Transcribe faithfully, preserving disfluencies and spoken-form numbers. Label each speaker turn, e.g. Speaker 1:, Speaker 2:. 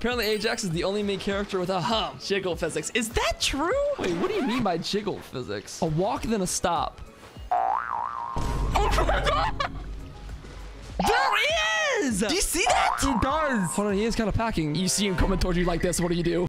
Speaker 1: Apparently, Ajax is the only main character with a Has Jiggle Physics. Is that true? Wait, what do you mean by jiggle physics? A walk, then a stop. Oh my god! There he is! Do you see that? He does. Hold on, he is kind of packing. You see him coming towards you like this. What do you do?